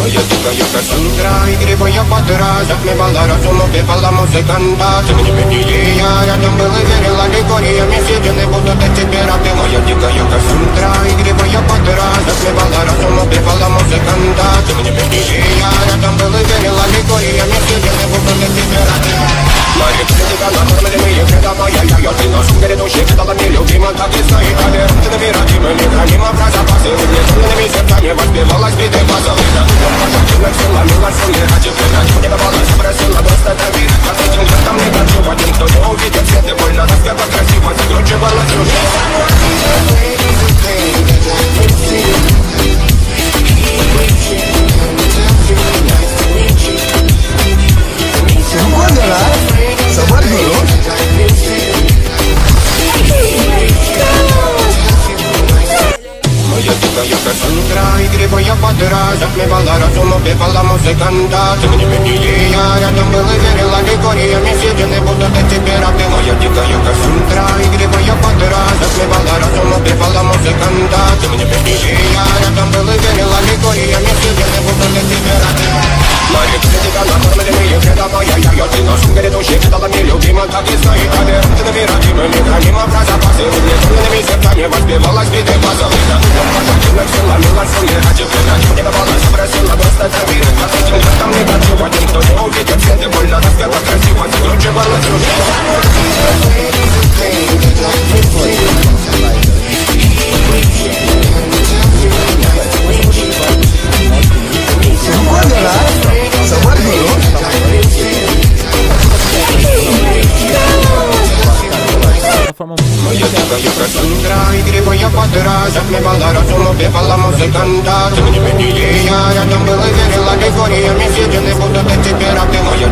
Моя дикая Кассандра, игривая подра, затмевала разум, убивала музыканта. Тем не менее я рядом был и верила легориями, съедены будут эти пираты. Моя дикая Кассандра, игривая подра, затмевала разум, убивала музыканта. Тем не менее я рядом был и верила легориями, съедены будут эти пираты. Мои психика накормленные предавая я ты наш грядущий кидала нелюбима, так и стоит толерантно невероятно, нехранимо про запасы. Темными сердцами воспевалась биты базовых. Пошатилась сила, милость, не ради плена. Не давалась, просила просто доверия. Ответил, я там не хочу, один, кто не увидит свет и больно. Насколько красиво закручивалась рука. Sabar dulu. Моя дикая Кассандра, игривая подра, затмевала разум, убивала музыканта. Тем не менее я рядом был и верила легориями, съедены будут эти пираты. Моя дикая Кассандра, игривая подра, затмевала разум, убивала музыканта. Тем не менее я рядом был и верила легориями, съедены будут эти пираты. Мои психика накормленные предавая я ты наш грядущий кидала нелюбима, так и стоит толерантно невероятно, нехранимо про запасы. Темными сердцами воспевалась биты базовых. Пошатилась сила, милость, не ради плена. Не давалась, просила просто доверия. Ответил, я там не хочу, один, кто не увидит свет и больно. Насколько красиво закручивалась рука. Sabar dulu. Моя дикая Кассандра, игривая подра, затмевала разум, убивала музыканта. Тем не менее я рядом был и верила легориями, съедены будут эти пираты. Моя